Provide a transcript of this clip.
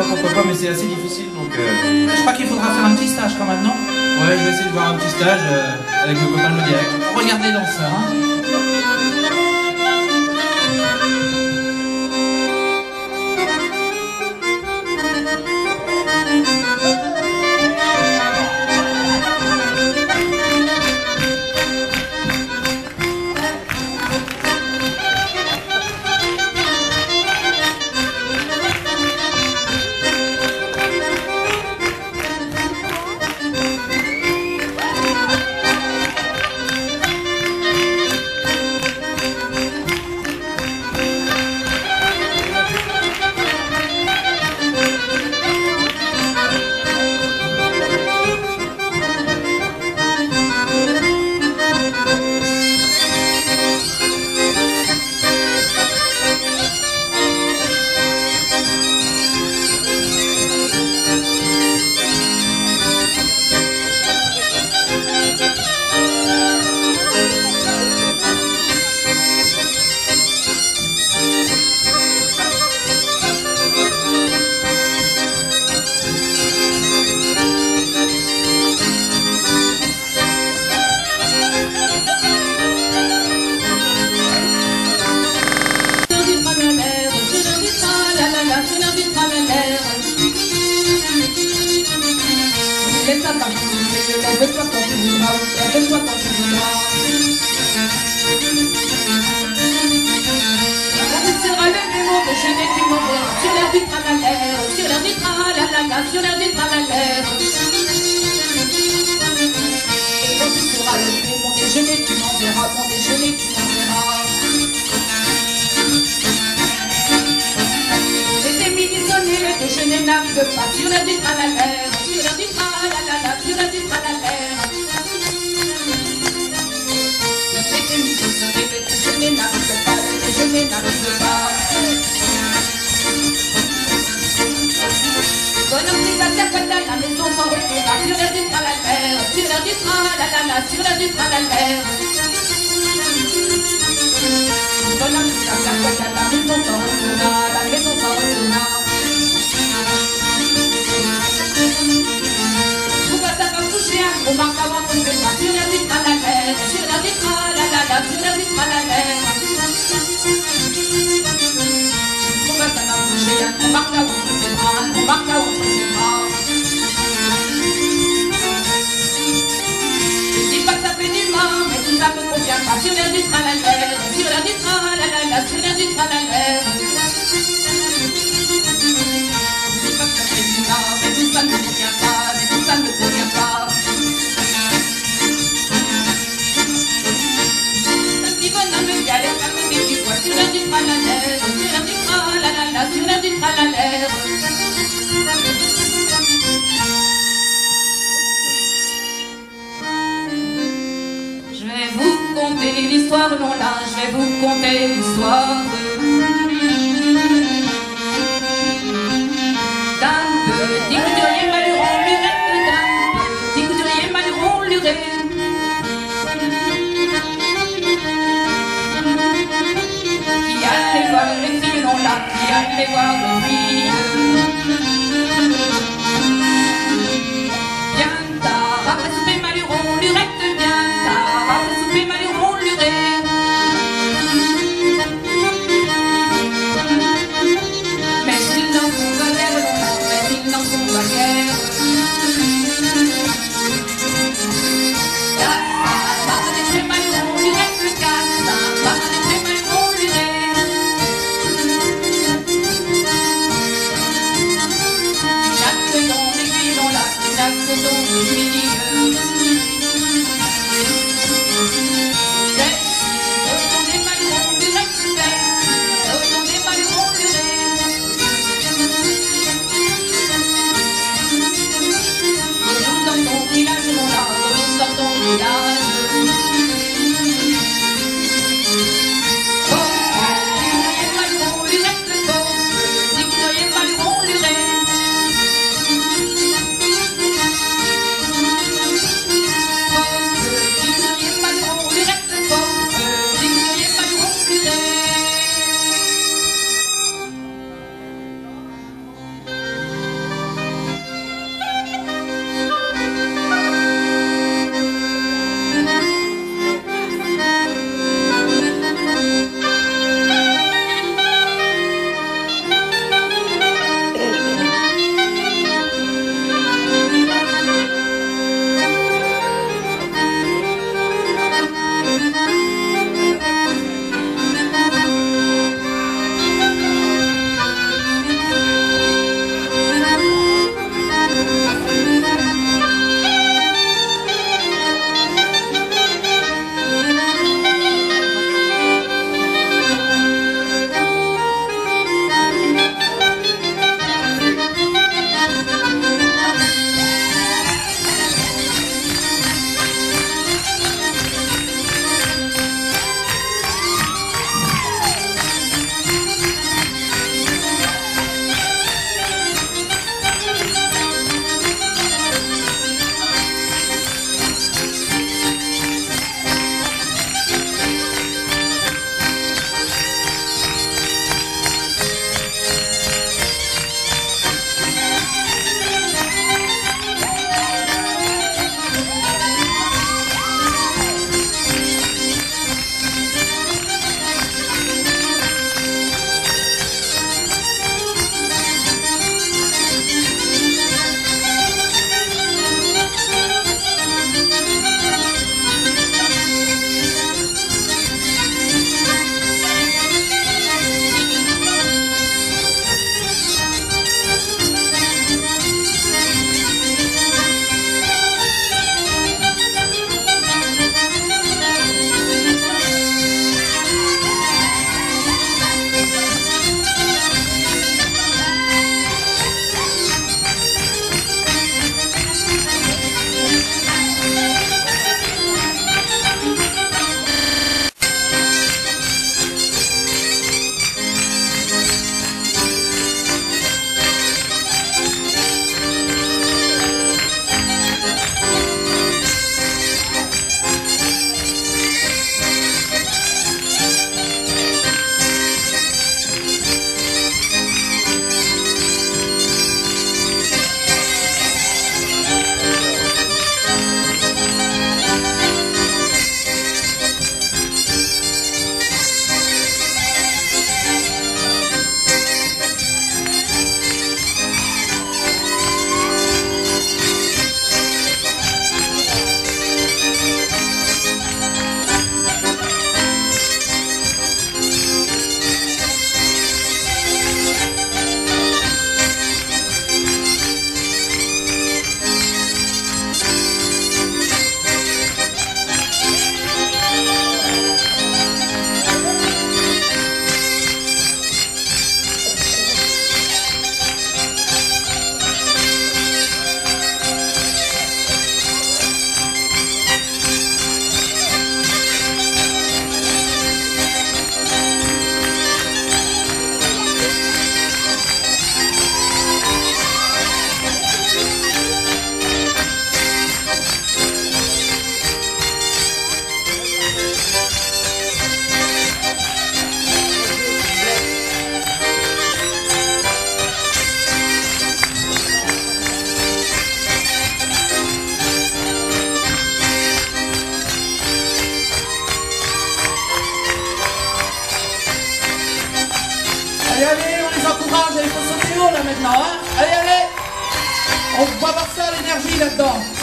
pas pourquoi pas, mais c'est assez difficile, donc... Je crois qu'il faudra faire un petit stage quand même, non? Ouais, je vais essayer de voir un petit stage avec le copain de le direct. Regardez les danseurs, hein. Lève-toi quand tu voudras, lève-toi quand tu voudras. Quand tu seras levé, mon déjeuner, tu m'enverras sur l'air du tralalaire, sur l'air du tralalala, sur l'air du tralalaire. Et quand tu seras levé, mon déjeuner, tu m'enverras, mon déjeuner, tu m'enverras. C'était midi sonné, le déjeuner n'arrive pas sur l'air du tralalaire, sur l'air du tralalala, sur l'air du tralalaire. C'était midi sonné, le déjeuner n'arrive pas, le déjeuner n'arrive pas. Bonhomme qui s'attaque à la maison sans retour, sur l'air du tralalaire, sur l'air du tralalala, sur l'air du tralalaire. Bonhomme qui s'attaque à la maison sans retour, la maison sans retour. On marque avant qu'on fait pas sur l'air du tralalaire, sur l'air du tralalala, sur l'air du tralalaire. On va s'en approcher, on marque avant qu'on fait pas, on marque avant qu'on fait pas. Je dis pas que ça fait du mal, mais tout ça me convient pas sur l'air du tralalaire, sur l'air du tralalala, sur l'air du tralalaire. Je dis pas que ça fait du mal, mais tout ça ne me convient pas, mais tout ça ne me convient pas. Sur l'air du tralalaire, sur l'air du tralalala, sur l'air du tralalaire. Je vais vous conter l'histoire, non là, je vais vous conter l'histoire d'un petit couturier maluron lurette, d'un petit couturier maluron lurette. Les filles non là, qui allait voir les filles. Viens tard, après souper maluron, lurette, viens tard, après souper maluron, lurette. Allez, allez, on les encourage, il faut sauter haut là maintenant, hein. Allez, allez. On va voir ça, l'énergie là-dedans.